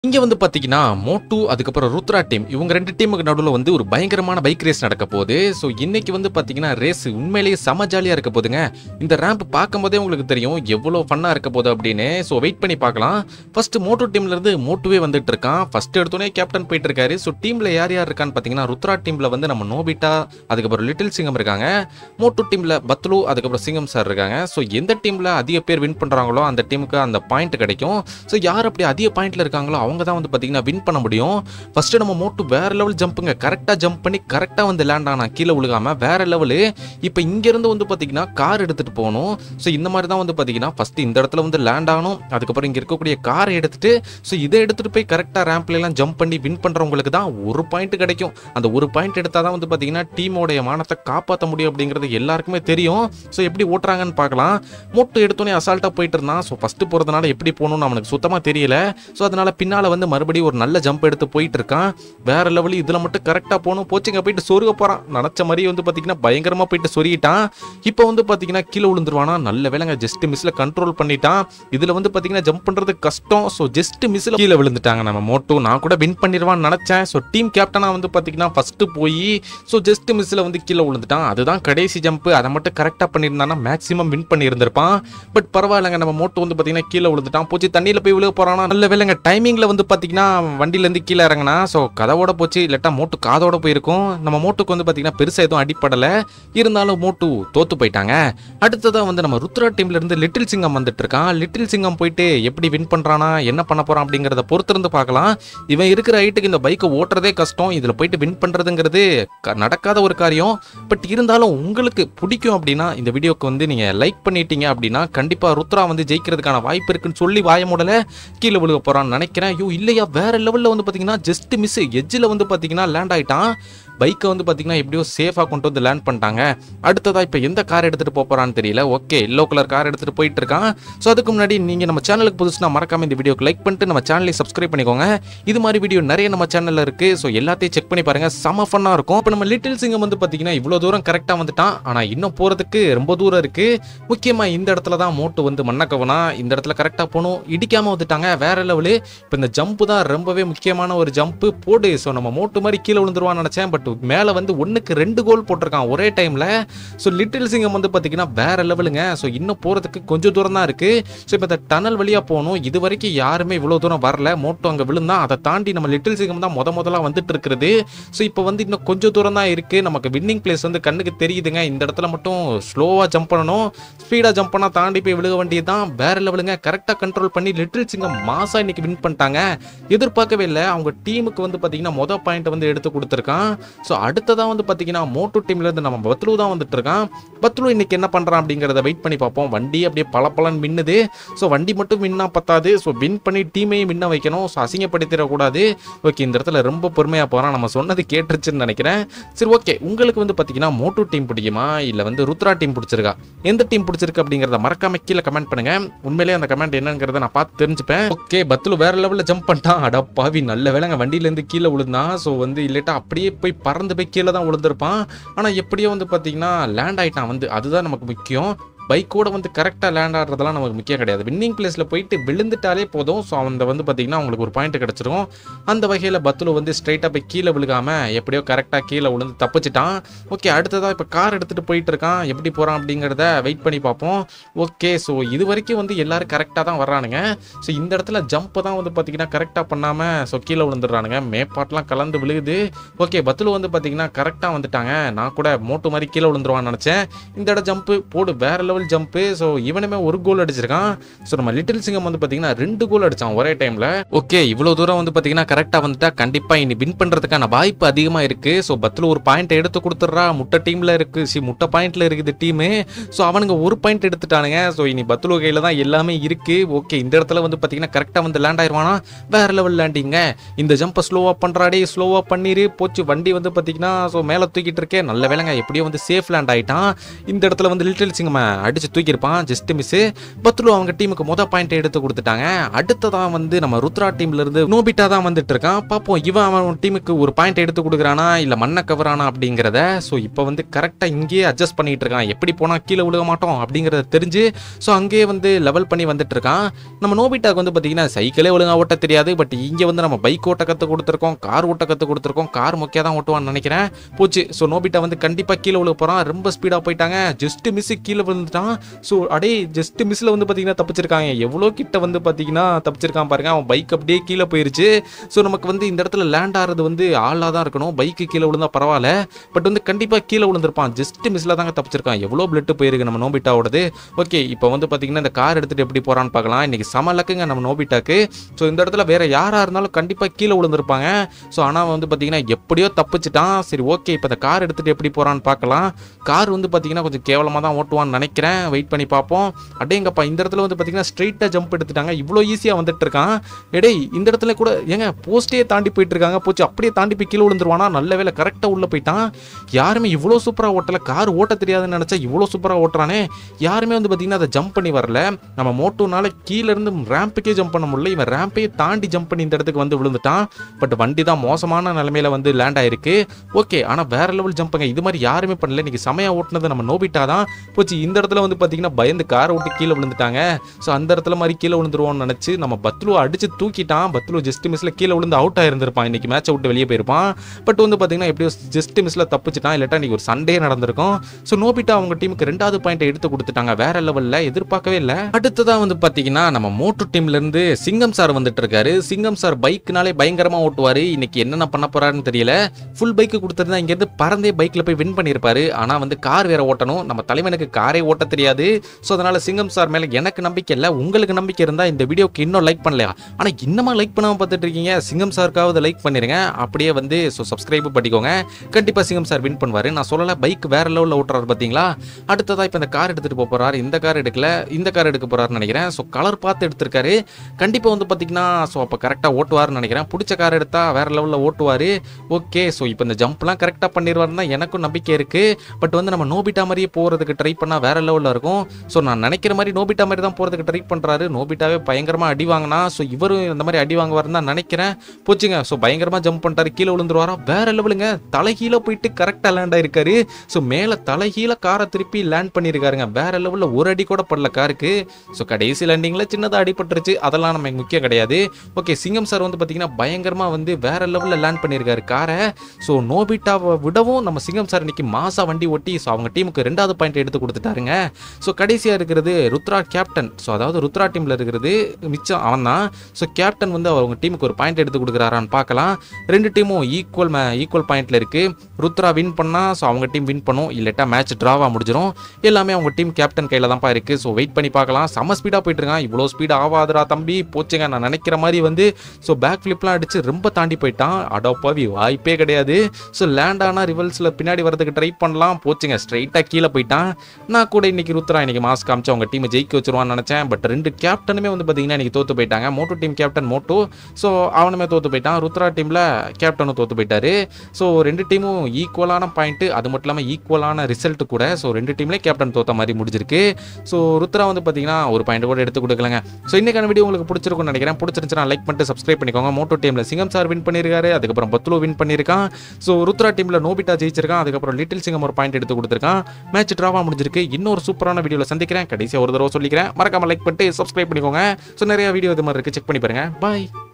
இங்க வந்து பாத்தீங்கன்னா மோட்டு அதுக்கப்புறம் ருத்ரா டீம் இவங்க ரெண்டு டீமுக்கு நடுவில் வந்து ஒரு பயங்கரமான பைக் ரேஸ் நடக்க போகுது. ஸோ இன்னைக்கு வந்து பாத்தீங்கன்னா ரேஸ் உண்மையிலேயே செம ஜாலியா இருக்க போதுங்க. இந்த ரேம்ப் பார்க்கும்போதே உங்களுக்கு தெரியும் எவ்வளோ ஃபன்னா இருக்க போகுது அப்படின்னு. ஸோ வெயிட் பண்ணி பார்க்கலாம். ஃபர்ஸ்ட் மோட்டு டீம்ல இருந்து மோட்டுவே வந்துட்டு இருக்கான். ஃபர்ஸ்ட் எடுத்தோடனே கேப்டன் போயிட்டு இருக்காரு. ஸோ டீம்ல யார் யார் இருக்கான்னு பாத்தீங்கன்னா ருத்ரா டீம்ல வந்து நம்ம நோபிட்டா அதுக்கப்புறம் லிட்டில் சிங்கம் இருக்காங்க. மோட்டு டீம்ல பத்லு அதுக்கப்புறம் சிங்கம் சார் இருக்காங்க. ஸோ எந்த டீம்ல அதிக பேர் வின் பண்றாங்களோ அந்த டீமுக்கு அந்த பாயிண்ட் கிடைக்கும். ஸோ யார் அப்படி அதிக பாயிண்ட்ல இருக்காங்களோ அவங்க தான் வந்து பாத்தீங்கன்னா வின் பண்ண முடியும். ஃபர்ஸ்ட் நம்ம மோட்டு வேற லெவல் ஜம்புங்க, கரெக்டா ஜம்ப் பண்ணி கரெக்டா வந்து லேண்ட் ஆனா கீழே விழுகாம வேற லெவலு. இப்போ இங்க இருந்து வந்து பாத்தீங்கன்னா கார் எடுத்துட்டு போகணும். ஸோ இந்த மாதிரி தான் வந்து பாத்தீங்கன்னா ஃபர்ஸ்ட் இந்த இடத்துல வந்து லேண்ட் ஆகணும். அதுக்கப்புறம் இங்க இருக்கக்கூடிய காரை எடுத்துட்டு ஸோ இதை எடுத்துட்டு போய் கரெக்டா ரேம்ப்ல எல்லாம் ஜம்ப் பண்ணி வின் பண்றவங்களுக்கு தான் ஒரு பாயிண்ட் கிடைக்கும். அந்த ஒரு பாயிண்ட் எடுத்தா தான் வந்து பாத்தீங்கன்னா டீமோடைய மானத்தை காப்பாற்ற முடியும் அப்படிங்கிறது எல்லாருக்குமே தெரியும். ஸோ எப்படி ஓட்டுறாங்கன்னு பார்க்கலாம். மோட்டு எடுத்தோன்னே அசால்ட்டா போயிட்டு இருந்தான். ஸோ ஃபர்ஸ்ட் போறதுனால எப்படி போகணும்னு அவனுக்கு சுத்தமா தெரியல. ஸோ அதனால பின்னால வந்து மறுபடியும் ஒரு நல்ல ஜம்ப் எடுத்து போயிட்டு இருக்கான். வேற லெவல் இதுல மட்டும் கரெக்டா போகணும். போச்சுங்க போயிட்டு சொருக போறான். நினைச்ச மாதிரி வந்து பாத்தீங்கன்னா பயங்கரமா போயிட்டு சொருகிட்டான். இப்போ வந்து பாத்தீங்கன்னா கீழே விழுந்துருவானா. நல்ல வேலைங்க ஜஸ்ட் மிஸ்ல கண்ட்ரோல் பண்ணிட்டான். இதுல வந்து பாத்தீங்கன்னா ஜம்ப் பண்றது கஷ்டம். ஸோ ஜஸ்ட் மிஸ்ல கீழே விழுந்துட்டாங்க நம்ம மோட்டு. நான் கூட வின் பண்ணிடுவான்னு நினைச்சேன். ஸோ டீம் கேப்டனா வந்து பாத்தீங்கன்னா ஃபர்ஸ்ட் போய் ஸோ ஜஸ்ட் மிஸ்ல வந்து கீழே விழுந்துட்டான். அதுதான் கடைசி ஜம்ப். அதை மட்டும் கரெக்டா பண்ணியிருந்தானா மேக்ஸிமம் வின் பண்ணி இருந்திருப்பான். பட் பரவாயில்லைங்க நம்ம மோட்டு வந்து பாத்தீங்கன்னா கீழே விழுந்துட்டான். போச்சு தண்ணியில போய் விழுக போறானா. நல்ல வேலைங்க டைமிங்ல வந்து பாத்தீங்கன்னா வண்டியில இருந்து கீழே இறங்கினா. ஸோ கதவோட போச்சு, இல்லாட்டா மோட்டு காதோட போயிருக்கும். நம்ம மோட்டுக்கு வந்து பாத்தீங்கன்னா பெருசா எதுவும் அடிப்படல. இருந்தாலும் மோட்டு தோத்து போயிட்டாங்க. அடுத்ததான் வந்து நம்ம ருத்ரா டீம்ல இருந்து லிட்டில் சிங்கம் வந்துட்டு இருக்கான். லிட்டில் சிங்கம் போயிட்டு எப்படி வின் பண்றானா என்ன பண்ண போறான் அப்படிங்கறத பொறுத்திருந்து பார்க்கலாம். இவன் இருக்கிற ஹைட்டுக்கு இந்த பைக்கை ஓட்டுறதே கஷ்டம். இதுல போயிட்டு வின் பண்றதுங்கிறது நடக்காத ஒரு காரியம். பட் இருந்தாலும் உங்களுக்கு பிடிக்கும் அப்படின்னா இந்த வீடியோக்கு வந்து நீங்க லைக் பண்ணிட்டீங்க அப்படின்னா கண்டிப்பா ருத்ரா வந்து ஜெயிக்கிறதுக்கான வாய்ப்பு இருக்குன்னு சொல்லி வாய மூடல கீழே விழுக போறான்னு நினைக்கிறேன். ஐயோ இல்லையா வேற லெவல்ல வந்து பாத்தீங்கன்னா ஜஸ்ட் மிஸ் எட்ஜில் வந்து பாத்தீங்கன்னா லேண்ட் ஆயிட்டான். பைக்கை வந்து பாத்தீங்கன்னா எப்படியோ சேஃபா கொண்டு வந்து லேண்ட் பண்ணிட்டாங்க. அடுத்ததா இப்போ எந்த கார் எடுத்துட்டு போறான்னு தெரியல. ஓகே எல்லோ கலர் கார் எடுத்துட்டு போயிட்டு இருக்கான். ஸோ அதுக்கு முன்னாடி நீங்க நம்ம சேனலுக்கு புதுசுனா மறக்காம இந்த வீடியோக்கு லைக் பண்ணிட்டு நம்ம சேனலை சப்ஸ்கிரைப் பண்ணிக்கோங்க. இது மாதிரி வீடியோ நிறைய நம்ம சேனல்ல இருக்கு. ஸோ எல்லாத்தையும் செக் பண்ணி பாருங்க, செம ஃபன்னா இருக்கும். இப்போ நம்ம லிட்டில் சிங்கம் வந்து பாத்தீங்கன்னா இவ்வளவு தூரம் கரெக்டா வந்துட்டான். ஆனா இன்னும் போறதுக்கு ரொம்ப தூரம் இருக்கு. முக்கியமா இந்த இடத்துல தான் மோட்டு வந்து மண்ணக்கவனா. இந்த இடத்துல கரெக்டா போகணும். இடிக்காம வந்துட்டாங்க. வேற லெவலு. இப்போ இந்த ஜம்ப் தான் ரொம்பவே முக்கியமான ஒரு ஜம்ப் போடு. ஸோ நம்ம மோட்டு மாதிரி கீழே விழுந்துருவான்னு நினைச்சேன். பட் மேலே வந்து 1க்கு 2 கோல் போட்டிருக்கான் ஒரே டைம்ல. ஸோ லிட்டில் சிங்கம் வந்து பார்த்தீங்கன்னா வேற லெவலுங்க. ஸோ இன்னும் போகிறதுக்கு கொஞ்சம் தூரம் தான் இருக்கு. ஸோ இப்போ இந்த டனல் வழியாக போகணும். இது வரைக்கும் யாருமே இவ்வளோ தூரம் வரல. மோட்டோ அங்கே விழுந்தா. அதை தாண்டி நம்ம லிட்டில் சிங்கம் தான் முதல்ல வந்துட்டு இருக்கிறது. ஸோ இப்போ வந்து இன்னும் கொஞ்சம் தூரம் தான் இருக்கு. நமக்கு வின்னிங் பிளேஸ் வந்து கண்ணுக்கு தெரியுதுங்க. இந்த இடத்துல மட்டும் ஸ்லோவாக ஜம்ப் பண்ணணும். ஸ்பீடாக ஜம்ப் பண்ணால் தாண்டி போய் விழுக வேண்டியது தான். வேற லெவலுங்க. கரெக்டாக கண்ட்ரோல் பண்ணி லிட்டில் சிங்கம் மாசா இன்னைக்கு வின் பண்ணிட்டாங்க. எதிர்பார்க்கவே இல்லை. அவங்க டீமுக்கு வந்து பார்த்தீங்கன்னா மொதல் பாயிண்ட் வந்து எடுத்து கொடுத்துருக்கான். ஸோ அடுத்ததான் வந்து பார்த்தீங்கன்னா மோட்டு டீம்ல இருந்து நம்ம பத்லு தான் வந்துட்டு இருக்கான். பத்லு இன்னைக்கு என்ன பண்றான் அப்படிங்கிறத வெயிட் பண்ணி பார்ப்போம். வண்டி அப்படியே பலன்னு மின்னுது. ஸோ வண்டி மட்டும் வின்னா பத்தாது. ஸோ வின் பண்ணி டீமையும் வின்ன வைக்கணும். ஸோ அசிங்கப்படுத்திடக்கூடாது. ஓகே இந்த இடத்துல ரொம்ப பொறுமையாக போகிறான். நம்ம சொன்னது கேட்டுருச்சுன்னு நினைக்கிறேன். சரி ஓகே உங்களுக்கு வந்து பார்த்தீங்கன்னா மோட்டு டீம் பிடிக்குமா இல்லை வந்து ருத்ரா டீம் பிடிச்சிருக்கா, எந்த டீம் பிடிச்சிருக்கு அப்படிங்கிறத மறக்காம கீழே கமெண்ட் பண்ணுங்க. உண்மையிலேயே அந்த கமெண்ட் என்னங்கிறத நான் பார்த்து தெரிஞ்சுப்பேன். ஓகே பத்லு வேற லெவலில் ஜம்ப் பண்ணிட்டான். அட பாவி நல்ல வேலைங்க வண்டியிலேருந்து கீழே விழுந்தான். ஸோ வந்து இல்லட்டா அப்படியே போய் பறந்து போய் கீழே தான் விழுந்திருப்பான். ஆனால் எப்படியோ வந்து பார்த்தீங்கன்னா லேண்ட் ஆயிட்டான். வந்து அதுதான் நமக்கு முக்கியம். பைக்கோட வந்து கரெக்டாக லேண்ட் ஆடுறதெல்லாம் நமக்கு முக்கியம் கிடையாது. வின்னிங் பிளேஸில் போயிட்டு விழுந்துட்டாலே போதும். ஸோ அந்த வந்து பார்த்தீங்கன்னா உங்களுக்கு ஒரு பாயிண்ட் கிடச்சிரும். அந்த வகையில் பத்லு வந்து ஸ்ட்ரைட்டாக போய் கீழே விழுகாம எப்படியோ கரெக்டாக கீழே விழுந்து தப்பிச்சிட்டான். ஓகே அடுத்ததாக இப்போ கார் எடுத்துகிட்டு போயிட்டு இருக்கான். எப்படி போகிறான் அப்படிங்கிறத வெயிட் பண்ணி பார்ப்போம். ஓகே ஸோ இது வரைக்கும் வந்து எல்லாரும் கரெக்டாக தான் வர்றானுங்க. ஸோ இந்த இடத்துல ஜம்ப்பை தான் வந்து பார்த்தீங்கன்னா கரெக்டாக பண்ணாமல் ஸோ கீழே விழுந்துடுறானுங்க. மேப்பாட்டெலாம் கலந்து விழுகுது. ஓகே பத்லு வந்து பார்த்தீங்கன்னா கரெக்டாக வந்துட்டாங்க. நான் கூட மோட்டு மாதிரி கீழே விழுந்துருவான்னு நினச்சேன். இந்த இடம் ஜம்ப்பு போடு வேற லெவல் ஜம்ப். சோ இவனுமே ஒரு கோல் அடிச்சிருக்கான். சோ நம்ம லிட்டில் சிங்கம் வந்து பாத்தீங்கன்னா 2 கோல் அடிச்சான் ஒரே டைம்ல. ஓகே இவ்வளவு தூரம் வந்து பாத்தீங்கன்னா கரெக்டா வந்துட்டா கண்டிப்பா இனி வின் பண்றதுக்கான வாய்ப்பு அதிகமா இருக்கு. சோ பத்லு ஒரு பாயிண்ட் எடுத்து கொடுத்துறா. முட்டை டீம்ல இருக்கு, முட்டை பாயிண்ட்ல இருக்குது டீம். சோ அவனுங்க ஒரு பாயிண்ட் எடுத்துட்டானுங்க. சோ இனி பத்லு கையில தான் எல்லாமே இருக்கு. ஓகே இந்த இடத்துல வந்து பாத்தீங்கன்னா கரெக்டா வந்து லேண்ட் ஆயிருவானா. வேற லெவல் லேண்டிங்க. இந்த ஜம்பை ஸ்லோவா பண்றாடே. ஸ்லோவா பண்ணிரு. போச்சு வண்டி வந்து பாத்தீங்கன்னா சோ மேல தூக்கிட்டு இருக்கே. நல்ல வேலைங்க எப்படியோ வந்து சேஃப் லேண்ட் ஆயிட்டான். இந்த இடத்துல வந்து லிட்டில் சிங்கம் அடிச்சு தூக்கியிருப்பான், ஜஸ்ட் மிஸ். பத்லு அவங்க டீமுக்கு பாயிண்ட் எடுத்து கொடுத்துட்டாங்க. அடுத்ததான் வந்து நம்ம ருத்ரா டீம்ல இருந்து நோபிட்டா தான் வந்துட்டு இருக்கான். பாப்போம் இவன் அவன் டீமுக்கு ஒரு பாயிண்ட் எடுத்து கொடுக்குறானா இல்ல மண்ணை கவரானா அப்படிங்கிறத. ஸோ இப்போ வந்து கரெக்டா இங்கேயே அட்ஜஸ்ட் பண்ணிட்டு இருக்கான். எப்படி போனா கீழே விழுக மாட்டோம் அப்படிங்கறத தெரிஞ்சு ஸோ அங்கேயே வந்து லெவல் பண்ணி வந்துட்டு இருக்கான். நம்ம நோபிட்டாக்கு வந்து பாத்தீங்கன்னா சைக்கிளே ஒழுங்கா ஓட்ட தெரியாது. பட் இங்க வந்து நம்ம பைக் ஓட்ட கத்து கொடுத்துருக்கோம், கார் ஓட்ட கத்து கொடுத்துருக்கோம். கார் முக்கியம் தான் ஓட்டுவான்னு நினைக்கிறேன். போச்சு. ஸோ நோபிட்டா வந்து கண்டிப்பா கீழே விழுக போறான். ரொம்ப ஸ்பீடா போயிட்டாங்க. ஜஸ்ட் மிஸ் கீழே விழுந்துட்டான். ஸோ அடே ஜஸ்ட் மிஸ்ல வந்து பாத்தீங்கன்னா தப்பிச்சிருக்காங்க. எவ்வளோ கிட்ட வந்து பாத்தீங்கன்னா தப்பிச்சிருக்கான் பாருங்க. அவன் பைக் அப்படியே கீழே போயிருச்சு. ஸோ நமக்கு வந்து இந்த இடத்துல லேண்ட் ஆகிறது வந்து ஆளா தான் இருக்கணும். பைக்கு கீழே விழுந்தா பரவாயில்ல. பட் வந்து கண்டிப்பா கீழே விழுந்திருப்பான். ஜஸ்ட் மிஸ்ல தாங்க தப்பிச்சிருக்கான். எவ்வளோ பிளட் போயிருக்கு நம்ம நோபிட்டாவோடது. ஓகே இப்போ வந்து பாத்தீங்கன்னா இந்த கார் எடுத்துட்டு எப்படி போறான்னு பார்க்கலாம். இன்னைக்கு சம லக்குங்க நம்ம நோபிட்டாக்கு. ஸோ இந்த இடத்துல வேற யாரா இருந்தாலும் கண்டிப்பா கீழே விழுந்திருப்பாங்க. ஸோ ஆனால் வந்து பாத்தீங்கன்னா எப்படியோ தப்பிச்சிட்டான். சரி ஓகே இப்போ இந்த கார் எடுத்துட்டு எப்படி போறான்னு பார்க்கலாம். கார் வந்து பாத்தீங்கன்னா கொஞ்சம் கேவலமாக தான் ஓட்டுவான்னு நினைக்கிறேன். வெயிட் பண்ணி பார்ப்போம். அடேங்கப்பா இந்த இடத்துல வந்து பாத்தீங்கன்னா ஸ்ட்ரெயிட்டா ஜம்ப் எடுத்துட்டாங்க. இவ்வளோ ஈஸியாக வந்துட்டு இருக்கான். எடே இந்த இடத்துல கூட ஏங்க போஸ்டே தாண்டி போயிட்டு இருக்காங்க. போச்சு அப்படியே தாண்டி போய் கீழே விழுந்துருவானா. நல்ல வேலை கரெக்டாக உள்ள போயிட்டான். யாருமே இவ்வளோ சூப்பராக ஓட்டல. கார் ஓட்ட தெரியாதுன்னு நினைச்சா இவ்வளோ சூப்பராக ஓட்டுறானே. யாருமே வந்து பாத்தீங்கன்னா அதை ஜம்ப் பண்ணி வரல. நம்ம மோட்டோனால கீழே இருந்து ரேம்புக்கே ஜம்ப் பண்ண முடியல. இவன் ரேம்பையே தாண்டி ஜம்ப் பண்ணி இந்த இடத்துக்கு வந்து விழுந்துட்டான். பட் வண்டி தான் மோசமான நிலைமையில வந்து லேண்ட் ஆயிருக்கு. ஓகே ஆனால் வேற லெவல் ஜம்புங்க. இது மாதிரி யாருமே பண்ணல. இன்னைக்கு செமையா ஓட்டுனது நம்ம நோபிட்டா தான். போச்சு இந்த இடத்துல வந்து பாத்தீங்கன்னா பயந்து காரை விட்டு கீழே விழுந்துட்டாங்க. ஸோ அந்த இடத்துல மாதிரி கீழே விழுந்துருவோம்னு நினைச்சு நம்ம பத்லுவை அடிச்சு தூக்கிட்டான். பத்லு ஜஸ்ட் மிஸ்ல கீழே விழுந்து அவுட் ஆயிருந்திருப்பான். இன்னைக்கு மேட்சை விட்டு வெளியே போயிருப்பான். பட் வந்து பாத்தீங்கன்னா எப்படியோ ஜஸ்ட் மிஸ்ல தப்பிச்சிட்டான். இல்லாட்டா இன்னைக்கு ஒரு சண்டே நடந்திருக்கும். ஸோ நோபிட்டா அவங்க டீமுக்கு 2வது பாயிண்ட் எடுத்து கொடுத்துட்டாங்க. வேற லெவல்ல எதிர்பார்க்கவே இல்லை. அடுத்ததா வந்து பாத்தீங்கன்னா நம்ம மோட்டு டீம்ல இருந்து சிங்கம் சார் வந்துட்டு இருக்காரு. சிங்கம் சார் பைக்னாலே பயங்கரமா ஓட்டுவாரு. இன்னைக்கு என்னென்ன பண்ண போறாருன்னு தெரியல. ஃபுல் பைக் கொடுத்துருந்தா இங்க இருந்து பறந்தே பைக்ல போய் வின் பண்ணிருப்பாரு. ஆனா வந்து கார் வேற ஓட்டணும். நம்ம தலைவனுக்கு காரே ஓட்ட தெரியாது. ஸோ அதனால சிங்கம் சார் மேல எனக்கு நம்பிக்கை இல்லை. உங்களுக்கு நம்பிக்கை இருந்தா இந்த வீடியோக்கு இன்னும் லைக் பண்ணலையா? ஆனா இன்னமா லைக் பண்ணாம பார்த்துட்டு இருக்கீங்க. சிங்கம் சாருக்காவது லைக் பண்ணிருங்க. அப்படியே வந்து சப்ஸ்கிரைப் பண்ணிக்கோங்க. கண்டிப்பா சிங்கம் சார் வின் பண்ணுவாரு. நான் சொல்லல பைக் வேற லெவல்ல ஓட்டுறாரு பாத்தீங்களா. அடுத்ததா இப்ப இந்த கார் எடுத்துட்டு போறாரு. இந்த கார் எடுக்கல, இந்த கார் எடுக்க போறாருன்னு நினைக்கிறேன். ஸோ கலர் பார்த்து எடுத்திருக்காரு. கண்டிப்பா வந்து பாத்தீங்கன்னா ஸோ அப்ப கரெக்டா ஓட்டுவாருன்னு நினைக்கிறேன். பிடிச்ச கார் எடுத்தா வேற லெவல்ல ஓட்டுவாரு. ஓகே ஸோ இப்போ இந்த ஜம்ப்லாம் கரெக்டா பண்ணிடுவாருன்னா எனக்கும் நம்பிக்கை இருக்கு. பட் வந்து நம்ம நோபிட்டா மாதிரியே போறதுக்கு ட்ரை பண்ணா வேற லெவல்ல இருக்கும். ஸோ நான் நினைக்கிற மாதிரி நோபிட்டா மாதிரி தான் போறதுக்கு ட்ரை பண்றாரு. நோபிட்டாவே பயங்கரமா அடி வாங்கினா. ஸோ இவரும் இந்த மாதிரி அடி வாங்குவாருன்னு தான் நினைக்கிறேன். போச்சுங்க. ஸோ பயங்கரமா ஜம்ப் பண்ணிட்டாரு. கீழே விழுந்துருவாரா. வேற லெவலுங்க. தலைகீழ போயிட்டு கரெக்டா லேண்ட் ஆயிருக்காரு. ஸோ மேல தலைகீழ காரை திருப்பி லேண்ட் பண்ணிருக்காருங்க. வேற லெவல்ல ஒரு அடி கூட படல காருக்கு. ஸோ கடைசி லேண்டிங்ல சின்னதா அடிபட்டுருச்சு. அதெல்லாம் நமக்கு முக்கியம் கிடையாது. ஓகே சிங்கம் சார் வந்து பாத்தீங்கன்னா பயங்கரமா வந்து வேற லெவல்ல லேண்ட் பண்ணிருக்காரு காரை. ஸோ நோபிட்டாவை விடவும் நம்ம சிங்கம் சார் இன்னைக்கு மாசா வண்டி ஓட்டி ஸோ அவங்க டீமுக்கு 2வது பாயிண்ட் எடுத்து கொடுத்துட்டாருங்க. ஸோ கடைசியா இருக்கிறது ருத்ரா கேப்டன். ஸோ அதாவது ருத்ரா டீம்ல இருக்கிறது மிச்சம் அவன் தான். ஸோ கேப்டன் வந்து அவங்க டீமுக்கு ஒரு பாயிண்ட் எடுத்து கொடுக்குறாரான்னு பார்க்கலாம். 2 டீமும் ஈக்குவல் பாயிண்ட்ல இருக்கு. ருத்ரா வின் பண்ணா ஸோ அவங்க டீம் வின் பண்ணும். இல்லட்டா மேட்ச் டிராவா முடிஞ்சிடும். எல்லாமே அவங்க டீம் கேப்டன் கையில தான்ப்பா இருக்கு. ஸோ வெயிட் பண்ணி பார்க்கலாம். செம ஸ்பீடா போயிட்டு இருக்கான். இவ்வளோ ஸ்பீட் ஆகாதுடா தம்பி. போச்சுங்க. நான் நினைக்கிற மாதிரி வந்து ஸோ பேக் ஃபிளிப்லாம் அடிச்சு ரொம்ப தாண்டி போயிட்டான். அடப்பாவி வாய்ப்பே கிடையாது. ஸோ லேண்ட் ஆனா ரிவல்ஸ்ல பின்னாடி வரதுக்கு ட்ரை பண்ணலாம். போச்சுங்க ஸ்ட்ரைட்டா கீழே போயிட்டான். நான் கூட இன்னைக்கு ருத்ரா இன்னைக்கு மாஸ் காமிச்சு அவங்க டீமை ஜெயிக்க வச்சிருவான்னு நினைச்சேன். பட் 2 கேப்டனுமே வந்து பாத்தீங்கன்னா இன்னைக்கு தோத்து போயிட்டாங்க. Motu team captain Motu so அவனுமே தோத்து போயிட்டான். ருத்ரா டீம்ல கேப்டனும் தோத்து போயிட்டாரு. ஸோ 2 டீமும் ஈக்குவலான பாயிண்ட். அது மட்டும் இல்லாமல் ஈக்குவலான ரிசல்ட் கூட. ஸோ 2 டீம்லேயே கேப்டன் தோத்த மாதிரி முடிஞ்சிருக்கு. ஸோ ருத்ரா வந்து பார்த்தீங்கன்னா ஒரு பாயிண்ட் கூட எடுத்து கொடுக்கலங்க. ஸோ இன்னைக்கான வீடியோ உங்களுக்கு பிடிச்சிருக்கும்னு நினைக்கிறேன். பிடிச்சிருந்துச்சுன்னா லைக் பண்ணிட்டு சப்ஸ்கிரைப் பண்ணிக்கோங்க. மோட்டோ டீமில் சிங்கம் சார் வின் பண்ணியிருக்காரு. அதுக்கப்புறம் பத்லு வின் பண்ணியிருக்கான். ஸோ ருத்ரா டீமில் நோபிட்டா ஜெயிச்சிருக்கான். அதுக்கப்புறம் லிட்டில் சிங்கம் ஒரு பாயிண்ட் எடுத்து கொடுத்துருக்கான். மேட்ச் டிராவா முடிஞ்சிருக்கு. இன்னொரு சூப்பரான வீடியோவில் சந்திக்கிறேன். கடைசியாக ஒரு தடவை சொல்லிக்கிறேன். மறக்காம லைக் பண்ணிட்டு சப்ஸ்கிரைப் பண்ணிக்கோங்க. ஸோ நிறைய வீடியோ இது மாதிரி இருக்கு. செக் பண்ணி பாருங்க. பாய்.